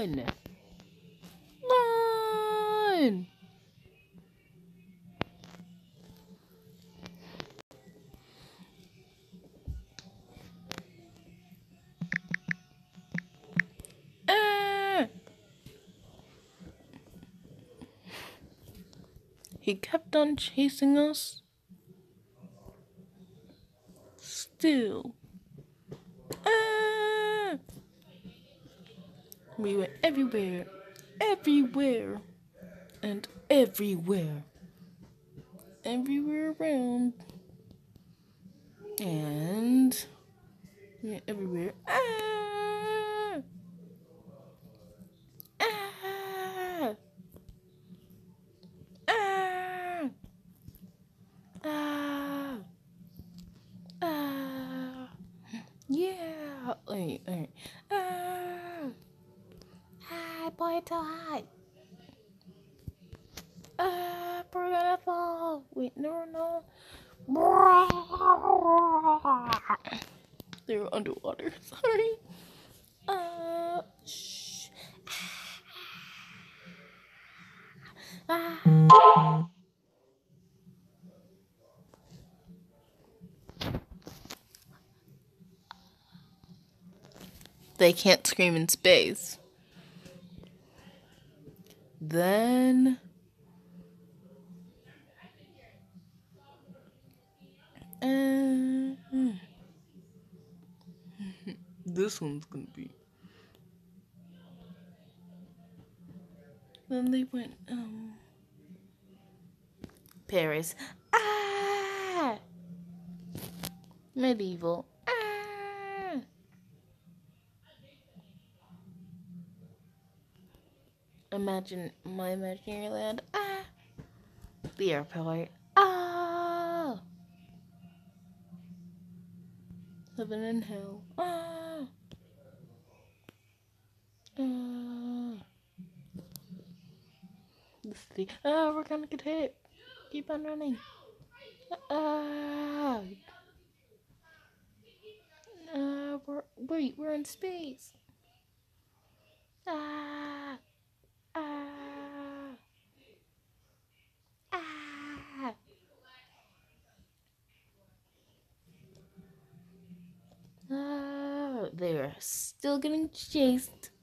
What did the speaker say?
Run! Run! He kept on chasing us. Still. We went everywhere. Everywhere. And everywhere. Everywhere around. And we went everywhere. Yeah. Alright. Hi, boy, too high. We're gonna fall. Wait, no. They were underwater. Sorry. Shh. They can't scream in space. Then this one's gonna be. Then they went Paris. Medieval. Imagine my imaginary land. The airport. Living in hell. The city. We're gonna get hit. Keep on running. We're in space. They're still getting chased.